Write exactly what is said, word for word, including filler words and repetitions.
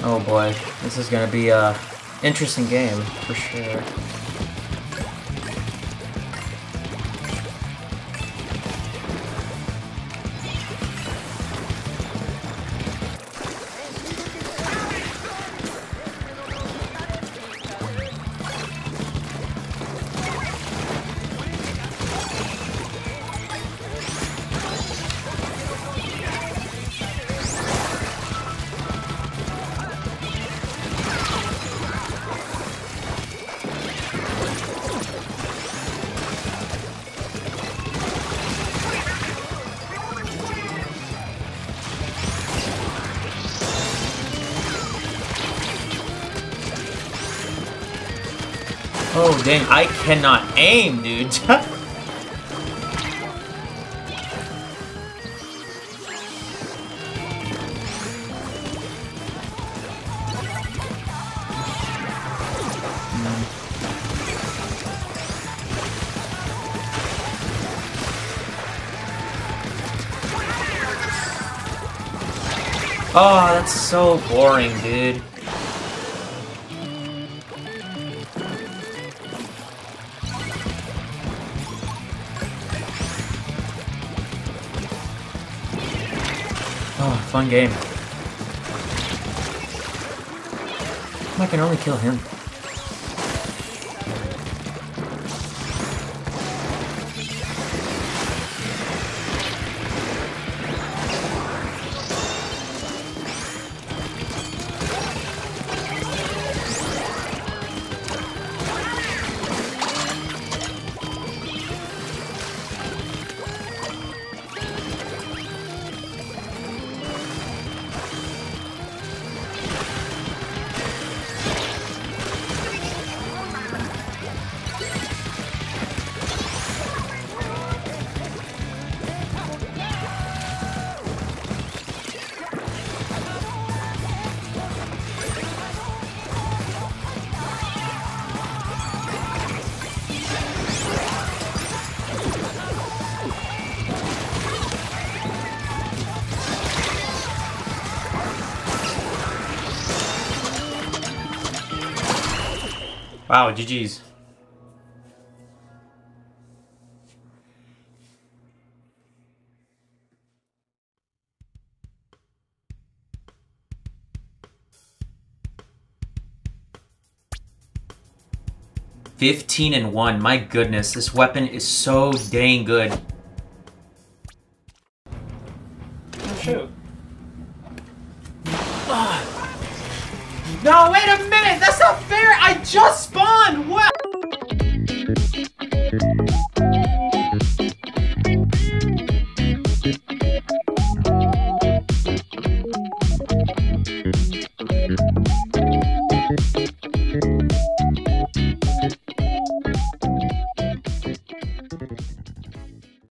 Oh boy, this is gonna be a interesting game for sure. Oh dang, I cannot aim, dude. Oh, that's so boring, dude. Oh, fun game. I can only kill him. Wow, G G's. fifteen and one. My goodness, this weapon is so dang good. Oh, shoot. No, wait a minute! That's not fair! I just spawned! What?